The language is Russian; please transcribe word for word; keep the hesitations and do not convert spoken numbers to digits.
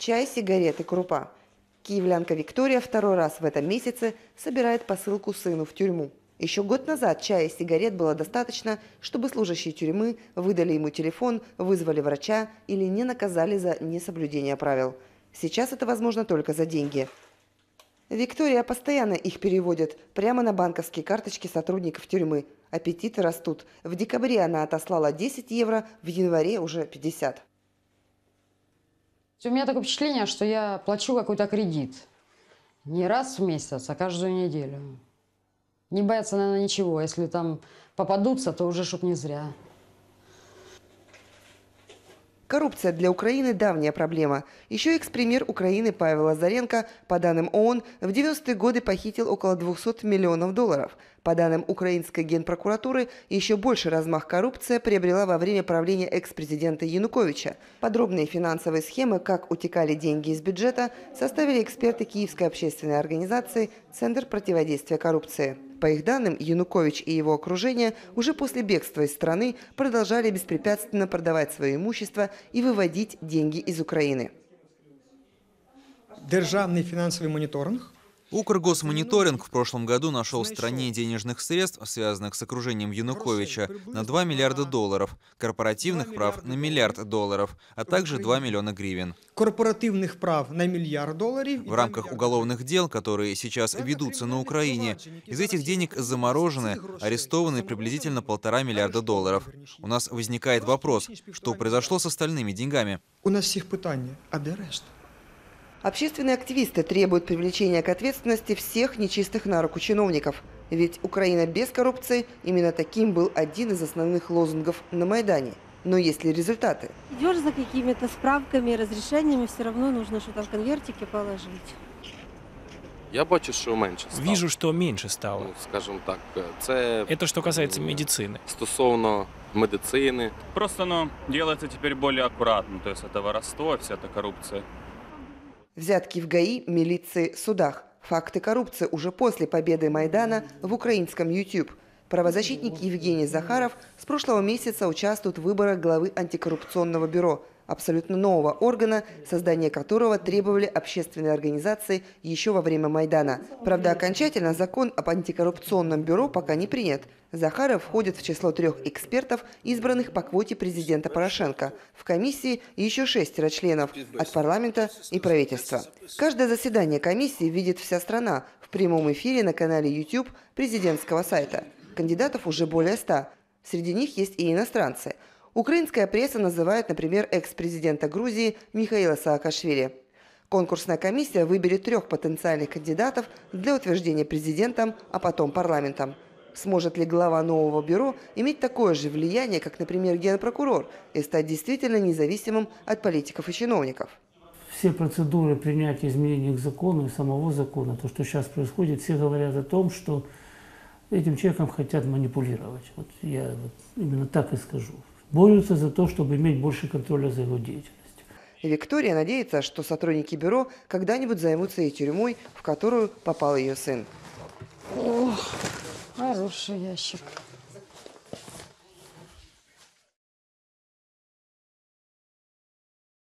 Чай, сигареты, крупа. Киевлянка Виктория второй раз в этом месяце собирает посылку сыну в тюрьму. Еще год назад чая и сигарет было достаточно, чтобы служащие тюрьмы выдали ему телефон, вызвали врача или не наказали за несоблюдение правил. Сейчас это возможно только за деньги. Виктория постоянно их переводит прямо на банковские карточки сотрудников тюрьмы. Аппетиты растут. В декабре она отослала десять евро, в январе уже пятьдесят. У меня такое впечатление, что я плачу какой-то кредит. Не раз в месяц, а каждую неделю. Не бояться, наверное, ничего. Если там попадутся, то уже чтоб не зря. Коррупция для Украины – давняя проблема. Еще экс-премьер Украины Павел Лазаренко, по данным ООН, в девяностые годы похитил около двухсот миллионов долларов. По данным украинской генпрокуратуры, еще больше размах коррупция приобрела во время правления экс-президента Януковича. Подробные финансовые схемы, как утекали деньги из бюджета, составили эксперты Киевской общественной организации «Центр противодействия коррупции». По их данным, Янукович и его окружение уже после бегства из страны продолжали беспрепятственно продавать свое имущество и выводить деньги из Украины. Державный финансовый мониторинг. Укргосмониторинг в прошлом году нашел в стране денежных средств, связанных с окружением Януковича, на два миллиарда долларов, корпоративных прав на миллиард долларов, а также два миллиона гривен. Корпоративных прав на миллиард долларов. В рамках уголовных дел, которые сейчас ведутся на Украине, из этих денег заморожены, арестованы приблизительно полтора миллиарда долларов. У нас возникает вопрос, что произошло с остальными деньгами? У нас всех питания, а де решта? Общественные активисты требуют привлечения к ответственности всех нечистых на руку чиновников. Ведь Украина без коррупции – именно таким был один из основных лозунгов на Майдане. Но есть ли результаты? Идешь за какими-то справками, разрешениями, все равно нужно что-то в конвертике положить. Я бачу, что меньше стало. Вижу, что меньше стало. Ну, скажем так, це... Это что касается медицины. Стосовно медицины. Просто оно делается теперь более аккуратно. То есть это воровство, вся эта коррупция. Взятки в ГАИ, милиции, судах. Факты коррупции уже после победы Майдана в украинском YouTube. Правозащитник Евгений Захаров с прошлого месяца участвует в выборах главы антикоррупционного бюро, абсолютно нового органа, создание которого требовали общественные организации еще во время Майдана. Правда, окончательно закон об антикоррупционном бюро пока не принят. Захаров входит в число трех экспертов, избранных по квоте президента Порошенко. В комиссии еще шестеро членов от парламента и правительства. Каждое заседание комиссии видит вся страна в прямом эфире на канале YouTube президентского сайта. Кандидатов уже более ста. Среди них есть и иностранцы. Украинская пресса называет, например, экс-президента Грузии Михаила Саакашвили. Конкурсная комиссия выберет трех потенциальных кандидатов для утверждения президентом, а потом парламентом. Сможет ли глава нового бюро иметь такое же влияние, как, например, генпрокурор, и стать действительно независимым от политиков и чиновников? Все процедуры принятия изменений к закону и самого закона, то, что сейчас происходит, все говорят о том, что этим человеком хотят манипулировать. Вот я вот именно так и скажу. Борются за то, чтобы иметь больше контроля за его деятельностью. Виктория надеется, что сотрудники бюро когда-нибудь займутся и тюрьмой, в которую попал ее сын. Ох, хороший ящик.